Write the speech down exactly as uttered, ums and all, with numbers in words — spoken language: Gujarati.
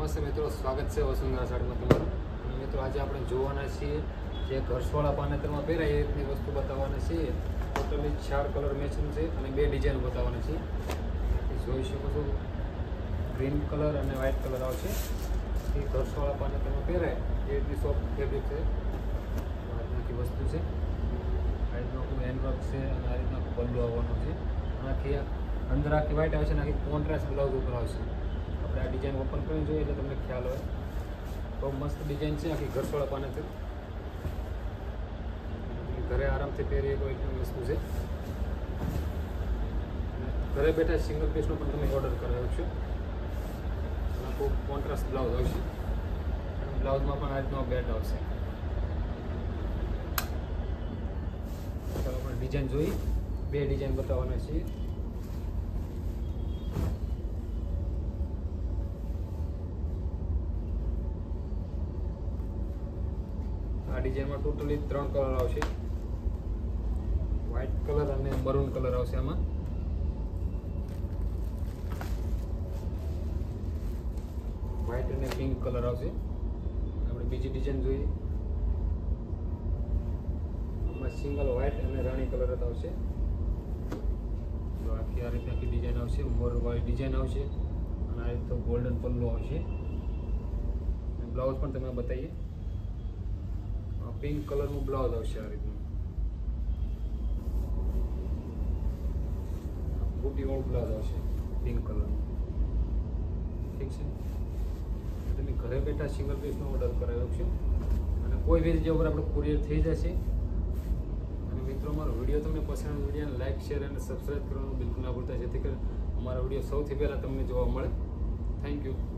નમસ્તે મિત્રો, સ્વાગત છે વસુંધરા સાડીમાં તમારું. અને મિત્રો આજે આપણે જોવાના છીએ જે ઘરસવાળા પાનેતરમાં પહેરાય એ રીતની વસ્તુ બતાવવાના છીએ. ટોટલી ચાર કલર મેચિંગ છે અને બે ડિઝાઇન બતાવવાના છીએ. જોઈ શકો છો, ગ્રીન કલર અને વ્હાઇટ કલર આવશે. એ ઘરસવાળા પાનેતરમાં પહેરાય એ રીતની સોફ્ટ ફેબ્રિક છે. આ રીતની વસ્તુ છે. આ રીતનું આખું હેન્ડવર્ક છે અને આ રીતના પલ્લુ આવવાનો છે. આખી અંદર આખી વ્હાઇટ આવશે અને આખી કોન્ટ્રાસ્ટ બ્લાઉઝ ઉપર આવશે. આપણે આ ડિઝાઇન ઓપન કરીને જોઈએ એટલે તમને ખ્યાલ હોય. બહુ મસ્ત ડિઝાઇન છે, આખી ઘરસવાળા પાનેતર. ઘરે આરામથી પહેરી કોઈ વસ્તુ છે. ઘરે બેઠા સિંગલ પીસનો પણ તમે ઓર્ડર કરાવ્યો છો. આખું કોન્ટ્રાસ્ટ બ્લાઉઝ આવશે. બ્લાઉઝમાં પણ આ રીતનો બેલ્ટ આવશે. ચાલો આપણે ડિઝાઇન જોઈ. બે ડિઝાઇન બતાવવાના છીએ. આ ડિઝાઇનમાં ટોટલી ત્રણ કલર આવશે. વ્હાઇટ કલર અને મરૂન કલર આવશે. આમાં વ્હાઇટ અને પિંક કલર આવશે. આપણે બીજી ડિઝાઇન જોઈએ. આમાં સિંગલ વ્હાઇટ અને રાણી કલર જ આવશે. તો આખી આ રીતે આખી ડિઝાઇન આવશે. મોરવાળી ડિઝાઇન આવશે અને આ રીતે ગોલ્ડન પલ્લો આવશે. બ્લાઉઝ પણ તમે બતાવીએ. પિંક કલરનું બ્લાઉઝ આવશે. આ રીતનું બુટી વાળું બ્લાઉઝ આવશે પિંક કલરનું. ઠીક છે. તમે ઘરે બેઠા સિંગલ પીસનો ઓર્ડર કરાવ્યો છે અને કોઈ બી જગ્યા ઉપર આપણે કુરિયર થઈ જશે. અને મિત્રો, અમારો વિડીયો તમને પસંદ વિડીયોને લાઇક, શેર અને સબસ્ક્રાઈબ કરવાનું બિલકુલ ના ભૂલતા, જેથી કરી અમારા વિડીયો સૌથી પહેલાં તમને જોવા મળે. Thank you.